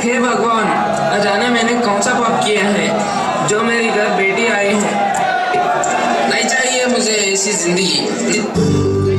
हे भगवान, अजाने मैंने कौन सा पाप किया है जो मेरी घर बेटी आई है। नहीं चाहिए मुझे ऐसी जिंदगी।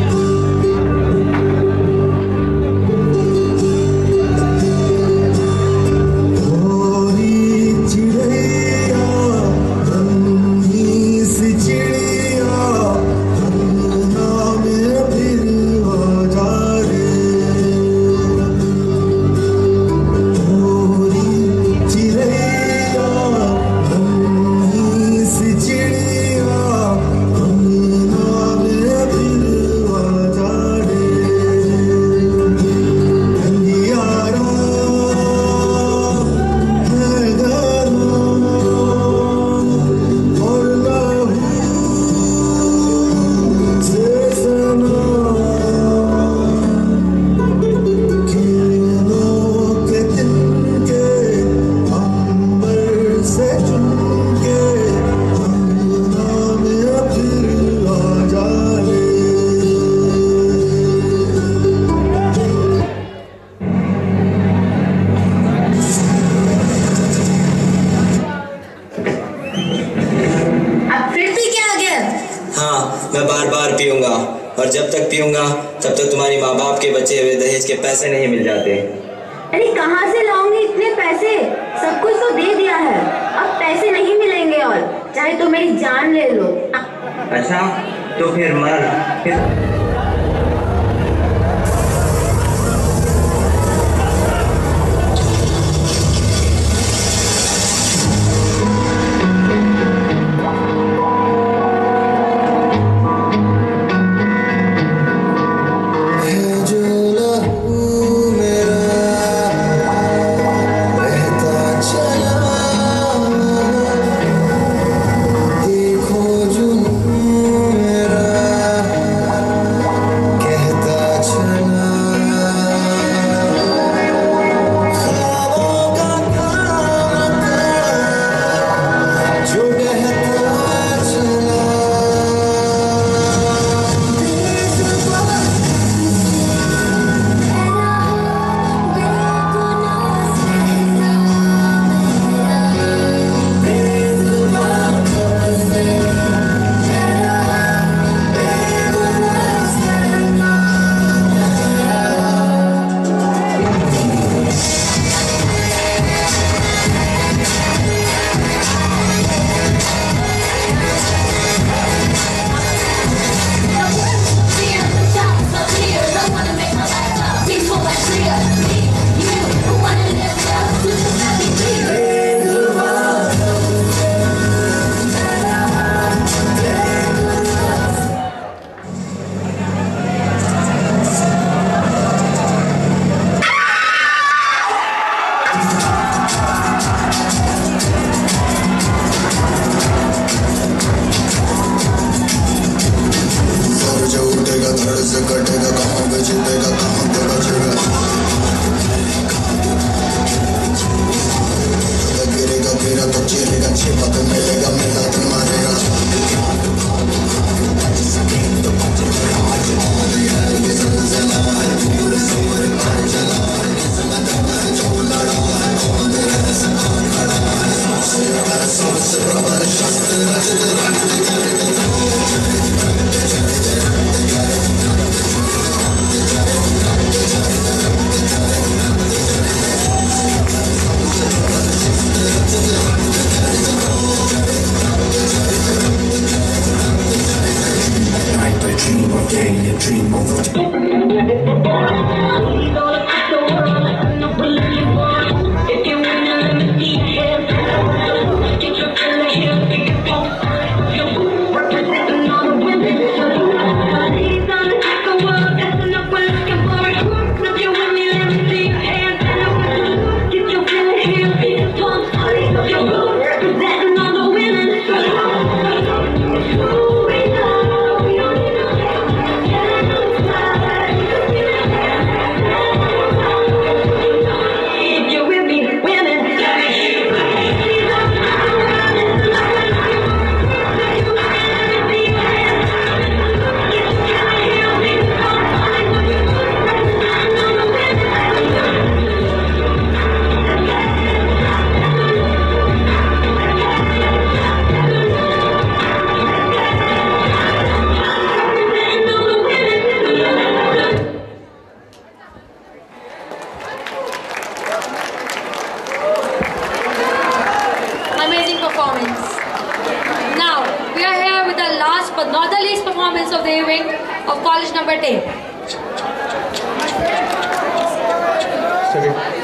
और जब तक पीऊंगा तब तक तुम्हारी माँ बाप के बचे हुए दहेज के पैसे नहीं मिल जाते। अरे कहाँ से लाऊंगी इतने पैसे? सब कुछ तो दे दिया है, अब पैसे नहीं मिलेंगे और चाहे तो मेरी जान ले लो। अच्छा तो फिर मर। not the least performance of the evening of college number 10. Second.